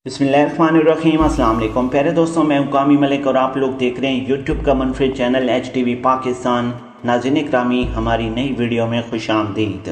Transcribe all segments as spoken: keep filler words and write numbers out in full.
बिस्मिल्लाहिर्रहमानिर्रहीम। अस्सलाम वालेकुम प्यारे दोस्तों, मैं हूं कामी मलिक और आप लोग देख रहे हैं यूट्यूब का मनफरद channel H T V Pakistan. नाज़रीन ग्रामी, हमारी नई वीडियो में खुश आमदीद।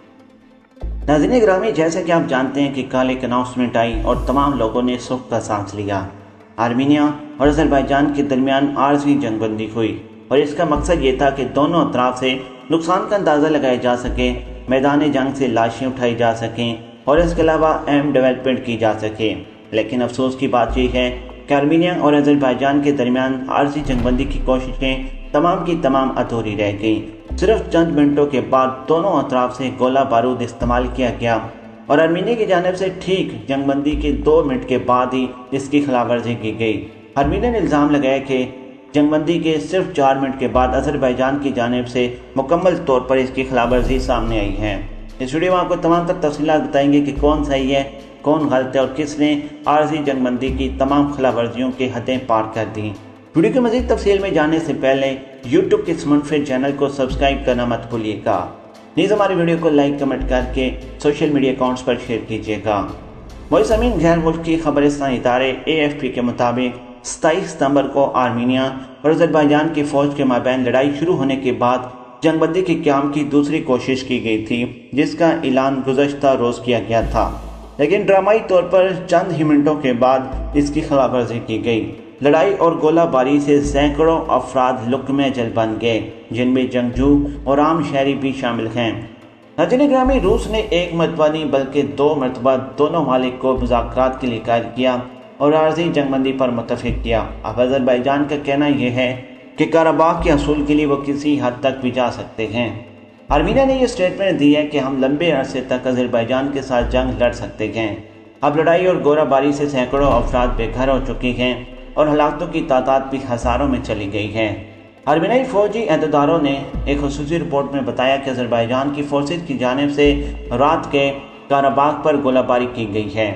नाज़रीन ग्रामी, जैसे कि आप जानते हैं कि कल एक अनाउंसमेंट आई और तमाम लोगों ने सुख का सांस लिया। आर्मीनिया और अज़रबैजान के दरमियान आरजी जंगबंदी हुई और इसका मकसद ये था कि दोनों अतराफ से नुकसान का अंदाज़ा लगाया जा सके, मैदान जंग से लाशें उठाई जा सकें और इसके अलावा अहम डेवलपमेंट की जा सके। लेकिन अफसोस की बात यह है कि आर्मीनिया और अज़रबैजान के दरमियान आरजी जंगबंदी की कोशिशें तमाम की तमाम अधूरी रह गईं। सिर्फ चंद मिनटों के बाद दोनों अतराफ से गोला बारूद इस्तेमाल किया गया और आर्मीनिया की जानिब से ठीक जंगबंदी के दो मिनट के बाद ही इसकी खिलाफवर्जी की गई। आर्मीनिया ने इल्ज़ाम लगाया कि जंगबंदी के सिर्फ चार मिनट के बाद अज़रबैजान की जानिब से मुकम्मल तौर पर इसकी खिलाफवर्जी सामने आई है। इस वीडियो में आपको तमाम तर तफसीलात बताएंगे कि कौन सही है, कौन गलत है और किसने आरजी जंगबंदी की तमाम खिलाफवर्जियों की हदें पार कर दी। वीडियो की मज़ीद तफसील में जाने से पहले यूट्यूब के इस मुनफरिद चैनल को सब्सक्राइब करना मत भूलिएगा। नीज़ हमारी वीडियो को लाइक कमेंट करके सोशल मीडिया अकाउंट्स पर शेयर कीजिएगा। मोइसमीन गैर मुल्की खबरिस्तान इदारे ए एफ पी के मुताबिक सताईस सितंबर को आर्मीनिया और अज़रबैजान की फ़ौज के माबैन लड़ाई शुरू होने के बाद जंगबंदी के क़याम की दूसरी कोशिश की गई थी, जिसका ऐलान गुज़श्ता रोज़ किया गया था। लेकिन ड्रामाई तौर पर चंद ही मिनटों के बाद इसकी खिलाफवर्जी की गई। लड़ाई और गोलाबारी से सैकड़ों अफराद लुक्मे जल बन गए, जिनमें जंगजू और आम शहरी भी शामिल हैं। नाज़रीन ग्रामी, रूस ने एक मरतबा नहीं बल्कि दो मरतबा दोनों मालिक को मुज़ाकरात के लिए कायल किया और आरजी जंगबंदी पर मुत्तफिक किया। अब अज़रबैजान का कहना यह है कि कराबाख के हसूल के लिए वो किसी हद तक भी जा सकते हैं। आर्मीनिया ने यह स्टेटमेंट दी है कि हम लंबे अरसे तक अज़रबैजान के साथ जंग लड़ सकते हैं। अब लड़ाई और गोलाबारी से सैकड़ों अफराद बेघर हो चुके हैं और हलाकतों की तादाद भी हज़ारों में चली गई है। आर्मीनियाई फौजी अहदेदारों ने एक खुसूसी रिपोर्ट में बताया कि अज़रबैजान की फोर्सेज की जानिब से रात के कराबाख पर गोलाबारी की गई है।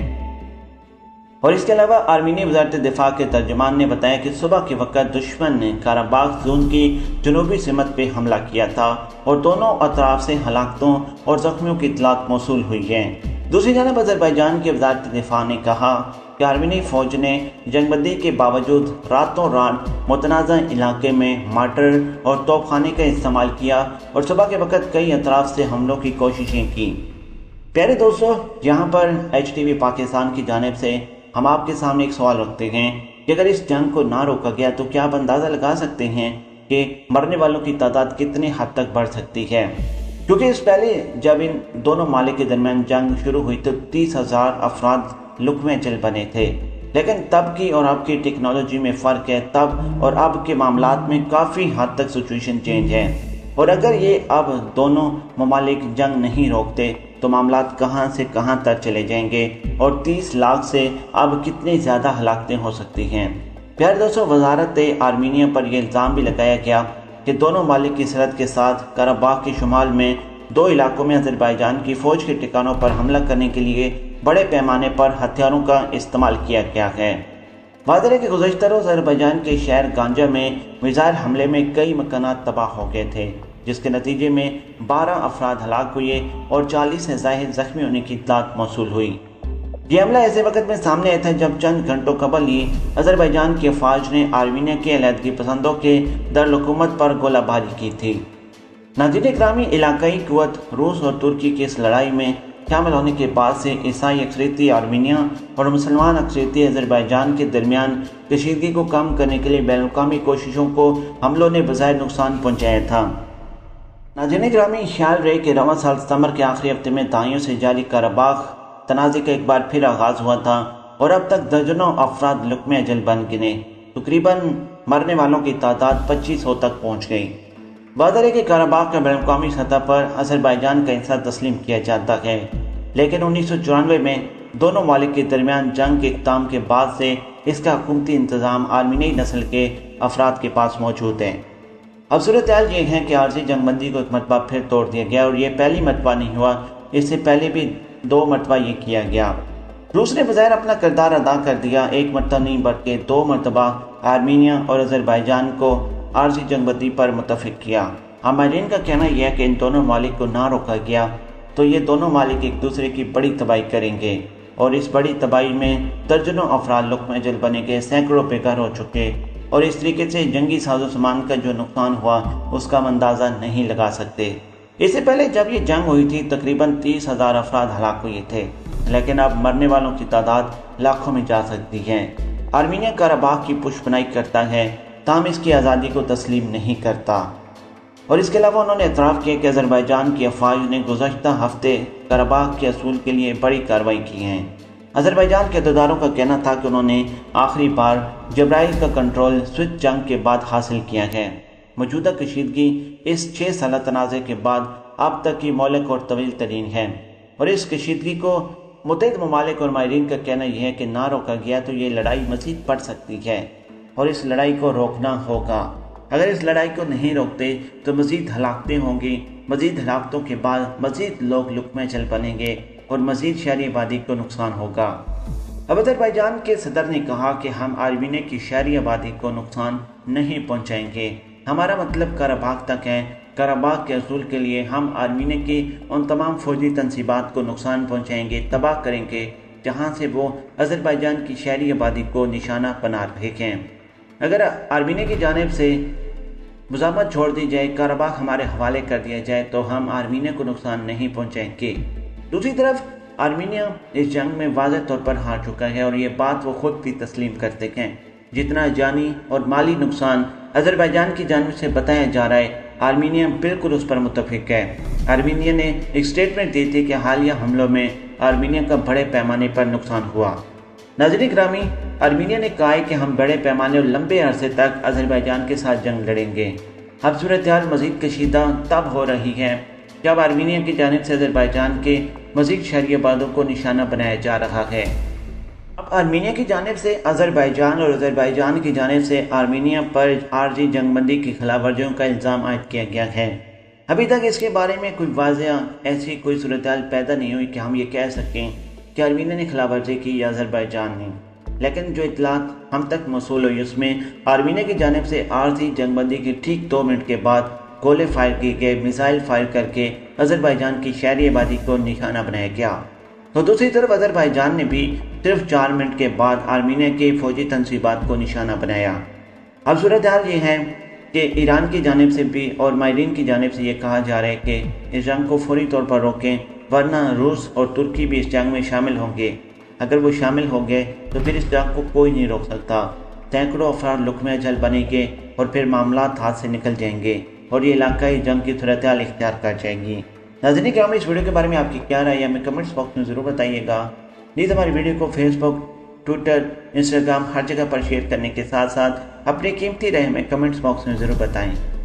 और इसके अलावा आर्मीनी वज़ारत दिफा के तर्जुमान ने बताया कि सुबह के वक्त दुश्मन ने कराबाख जोन की जनूबी सिमत पे हमला किया था और दोनों अतराफ से हलाकतों और जख्मियों की इतलात मौसूल हुई है। दूसरी जानब अज़रबैजान की वज़ारत दिफा ने कहा कि आर्मीनी फ़ौज ने जंगबंदी के बावजूद रातों रात मुतनाज़ा इलाके में मार्टर और तोपखाने का इस्तेमाल किया और सुबह के वक्त कई अतराफ से हमलों की कोशिशें की। प्यारे दोस्तों, यहाँ पर एच टी वी पाकिस्तान की जानिब से हम आपके सामने एक सवाल रखते हैं कि अगर इस जंग को ना रोका गया तो क्या आप अंदाज़ा लगा सकते हैं कि मरने वालों की तादाद कितने हद तक बढ़ सकती है। क्योंकि इस पहले जब इन दोनों मालिक के दरमियान जंग शुरू हुई तो तीस हजार अफराद लुक्मे जल बने थे। लेकिन तब की और अब की टेक्नोलॉजी में फ़र्क है। तब और अब के मामलात में काफ़ी हद तक सिचुएशन चेंज है और अगर ये अब दोनों ममालिक जंग नहीं रोकते तो मामलात कहां से कहां तक चले जाएंगे और तीस लाख से अब कितनी ज़्यादा हलाकतें हो सकती हैं। प्यारे दोस्तों, वजारत आर्मीनिया पर यह इल्ज़ाम भी लगाया गया कि दोनों मालिक की सरहद के साथ कराबाख के शुमाल में दो इलाकों में अज़रबैजान की फ़ौज के ठिकानों पर हमला करने के लिए बड़े पैमाने पर हथियारों का इस्तेमाल किया गया है। वाज़ेह है कि गुज़श्ता रोज़ अज़रबैजान के शहर गांजा में मिसाइल हमले में कई मकानात तबाह हो गए थे, जिसके नतीजे में बारह अफराद हलाक हुए और चालीस से ज़ायद ज़ख्मी होने की इत्तलात मौसूल हुई। यह हमला ऐसे वक्त में सामने आया था जब चंद घंटों कबल ही अज़रबैजान की फ़ौज ने आर्मीनिया के अलहदगी पसंदों के दारुल-हुकूमत पर गोलाबारी की थी। नाज़रीन ग्रामी, इलाकाई क़ुव्वत रूस और तुर्की की इस लड़ाई में शामिल होने के बाद से ईसाई अक्सरियती आर्मीनिया और मुसलमान अक्सरियती अज़रबैजान के दरमियान कशीदगी को कम करने के लिए बैनुल-अक़वामी कोशिशों को हमलों ने बज़ाहिर नुकसान पहुँचाया था। नाज़रीन ग्रामी, ख्याल रहे कि रवां साल सितंबर के आखिरी हफ्ते में दाइयों से जारी कराबाख तनाज़े का एक बार फिर आगाज़ हुआ था और अब तक दर्जनों अफराद लुक्मे अजल बन गिने। तकरीबन मरने वालों की तादाद पच्चीस सौ तक पहुँच गई। वाज़ेह है कि कराबाख का बैनुल-अक़वामी सतह पर अज़रबैजान का हिस्सा तस्लीम किया जाता है, लेकिन उन्नीस सौ चौरानवे में दोनों मालिक के दरमियान जंग के इख्तिताम के बाद से इसका हुकूमती इंतज़ाम आर्मीनी नस्ल के अफराद के पास मौजूद है। अब सूरत हाल ये है कि आरजी जंगबंदी को एक मरतबा फिर तोड़ दिया गया और ये पहली मरतबा नहीं हुआ, इससे पहले भी दो मरतबा ये किया गया। रूस ने बज़ाहिर अपना किरदार अदा कर दिया, एक मरतबा नहीं बल्कि दो मरतबा आर्मीनिया और अज़रबैजान को आरजी जंगबंदी पर मुत्तफिक किया। हमारीन का कहना यह है कि इन दोनों मालिक को ना रोका गया तो ये दोनों मालिक एक दूसरे की बड़ी तबाही करेंगे। और इस बड़ी तबाही में दर्जनों अफराद लुक़्मे जल बने के, सैकड़ों बेघर हो चुके और इस तरीके से जंगी साजो सामान का जो नुकसान हुआ उसका हम अंदाज़ा नहीं लगा सकते। इससे पहले जब ये जंग हुई थी तकरीबन तीस हज़ार अफराद हलाक हुए थे, लेकिन अब मरने वालों की तादाद लाखों में जा सकती है। आर्मीनिया कराबाख की पुष्पनाई करता है, ताहम इसकी आज़ादी को तस्लीम नहीं करता। और इसके अलावा उन्होंने एतराफ़ किया कि अज़रबैजान की अफवाज ने गुज़श्ता हफ्ते कराबाख के असूल के लिए बड़ी कार्रवाई की है। अज़रबैजान के अहदेदारों का कहना था कि उन्होंने आखिरी बार जब्राइल का कंट्रोल स्विच जंग के बाद हासिल किया है। मौजूदा कशीदगी इस छः साल तनाज़े के बाद अब तक की मौलिक और तवील तरीन है और इस कशीदगी को मुत्तहिद ममालिक और माहिरीन का कहना यह है कि ना रोका गया तो ये लड़ाई मज़ीद बढ़ सकती है और इस लड़ाई को रोकना होगा। अगर इस लड़ाई को नहीं रोकते तो मज़ीद हलाकतें होंगी, मज़ीद हलाकतों के बाद मज़ीद लोग लुक़्मे जल बनेंगे और मज़ीद शहरी आबादी को नुकसान होगा। अब अज़रबैजान के सदर ने कहा कि हम आर्मीनिया की शहरी आबादी को नुकसान नहीं पहुँचाएंगे, हमारा मतलब कराबाख तक है। कराबाख के असूल के लिए हम आर्मीनिया की उन तमाम फौजी तनसीबात को नुकसान पहुँचाएंगे, तबाह करेंगे जहाँ से वो अज़रबैजान की शहरी आबादी को निशाना बना रहे हैं। अगर आर्मीनिया की जानिब से मुज़ाहमत छोड़ दी जाए, कराबाख हमारे हवाले कर दिया जाए तो हम आर्मीनिया को नुकसान नहीं पहुँचाएंगे। दूसरी तरफ आर्मीनिया इस जंग में वाज़ेह तौर पर हार चुका है और ये बात वो खुद भी तस्लीम करते हैं। जितना जानी और माली नुकसान अज़रबैजान की जानिब से बताया जा रहा है, आर्मीनिया बिल्कुल उस पर मुत्तफिक है। आर्मीनिया ने एक स्टेटमेंट दी थी कि हालिया हमलों में आर्मीनिया का बड़े पैमाने पर नुकसान हुआ। नाज़रीन ग्रामी, आर्मीनिया ने कहा है कि हम बड़े पैमाने और लंबे अरसे तक अज़रबैजान के साथ जंग लड़ेंगे। अब सूरत हाल मज़ीद कशीदा तब हो रही है जब आर्मीनिया की जानिब से अज़रबैजान के मज़ीद शहरी आबादों को निशाना बनाया जा रहा है। अब आर्मीनिया की जानिब से अज़रबैजान और अज़रबैजान की जानिब से आर्मीनिया पर आरजी जंगबंदी की खिलाफ वर्जियों का इल्ज़ाम आयद किया गया है। अभी तक इसके बारे में कोई वाज़ेह ऐसी कोई सूरत हाल पैदा नहीं हुई कि हम ये कह सकें कि आर्मीनिया ने खिलाफ वर्जी की या अज़रबैजान ने, लेकिन जो इतलात हम तक मौसूल हुई उसमें आर्मीनिया की जानिब से आरजी जंगबंदी के ठीक दो मिनट के बाद गोले फायर किए गए, मिसाइल फायर करके अज़रबैजान की शहरी आबादी को निशाना बनाया गया। तो दूसरी तरफ अज़रबैजान ने भी सिर्फ चार मिनट के बाद आर्मीनिया की फौजी तनसीबात को निशाना बनाया। अब सूरत हाल ये है कि ईरान की जानिब से भी और माहिरीन की जानिब से ये कहा जा रहा है कि इस जंग को फौरी तौर पर रोकें, वरना रूस और तुर्की भी इस जंग में शामिल होंगे। अगर वो शामिल हो गए तो फिर इस जंग को कोई नहीं रोक सकता। सैकड़ों अफराद लुक़्मे जल बनेंगे और फिर मामलात हाथ से निकल जाएंगे और ये इलाकाई जंग की सूरत हाल इख्तियार कर जाएगी। नाज़रीन ग्रामी, इस वीडियो के बारे में आपकी क्या राय है हमें कमेंट्स बॉक्स में ज़रूर बताइएगा। प्लीज़ हमारी वीडियो को फेसबुक, ट्विटर, इंस्टाग्राम हर जगह पर शेयर करने के साथ साथ अपनी कीमती राय हमें कमेंट्स बॉक्स में ज़रूर बताएँ।